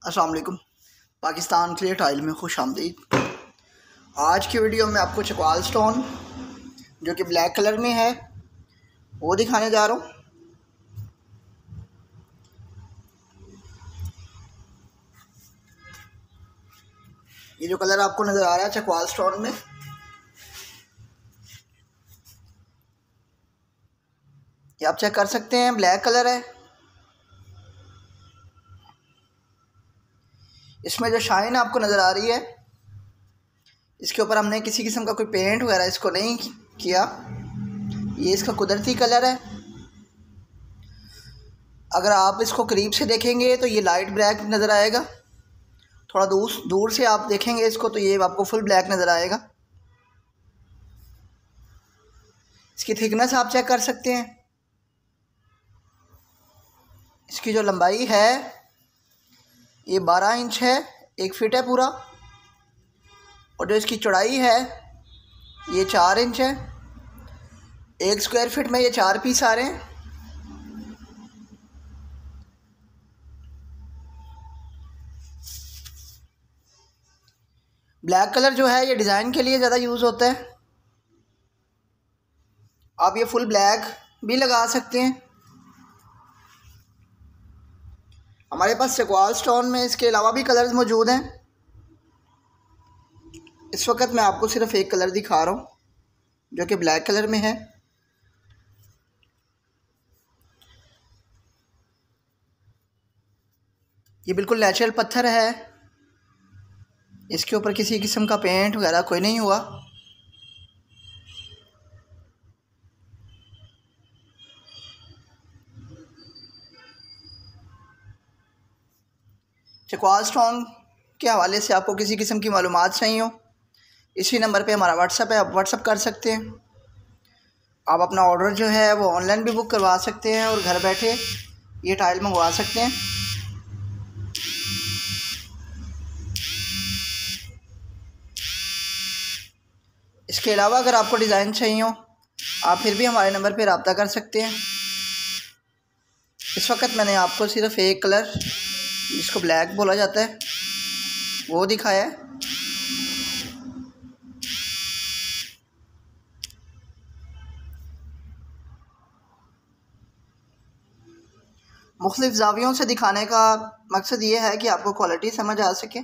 अस्सलाम वालेकुम। Pakistan clay tile में खुश आमदीद। आज की वीडियो में आपको चकवाल स्टोन जो कि ब्लैक कलर में है वो दिखाने जा रहा हूँ। ये जो कलर आपको नज़र आ रहा है चकवाल स्टोन में, ये आप चेक कर सकते हैं, ब्लैक कलर है। इसमें जो शाइन आपको नज़र आ रही है, इसके ऊपर हमने किसी किस्म का कोई पेंट वगैरह इसको नहीं किया, ये इसका कुदरती कलर है। अगर आप इसको करीब से देखेंगे तो ये लाइट ब्लैक नज़र आएगा, थोड़ा दूर से आप देखेंगे इसको तो ये आपको फुल ब्लैक नज़र आएगा। इसकी थिकनेस आप चेक कर सकते हैं, इसकी जो लंबाई है ये 12 इंच है, 1 फीट है पूरा। और जो इसकी चौड़ाई है ये 4 इंच है। 1 स्क्वायर फीट में ये 4 पीस आ रहे हैं। ब्लैक कलर जो है ये डिज़ाइन के लिए ज़्यादा यूज़ होता है। आप ये फुल ब्लैक भी लगा सकते हैं। हमारे पास चकवाल स्टोन में इसके अलावा भी कलर्स मौजूद हैं। इस वक्त मैं आपको सिर्फ एक कलर दिखा रहा हूँ जो कि ब्लैक कलर में है। ये बिल्कुल नेचुरल पत्थर है, इसके ऊपर किसी किस्म का पेंट वगैरह कोई नहीं हुआ। चकवाल स्टोन के हवाले से आपको किसी किस्म की मालूमात चाहिए हो, इसी नंबर पे हमारा व्हाट्सअप है, आप व्हाट्सअप कर सकते हैं। आप अपना ऑर्डर जो है वो ऑनलाइन भी बुक करवा सकते हैं और घर बैठे ये टाइल मंगवा सकते हैं। इसके अलावा अगर आपको डिज़ाइन चाहिए हो आप फिर भी हमारे नंबर पे रब्ता कर सकते हैं। इस वक्त मैंने आपको सिर्फ एक कलर जिसको ब्लैक बोला जाता है वो दिखाया है। मुख्तलिफ ज़ावियों से दिखाने का मकसद ये है कि आपको क्वालिटी समझ आ सके।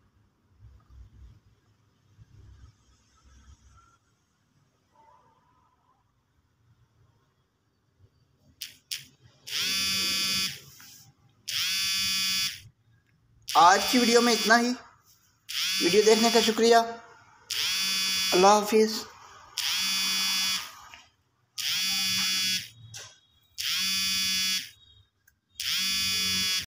आज की वीडियो में इतना ही। वीडियो देखने का शुक्रिया। अल्लाह हाफिज़।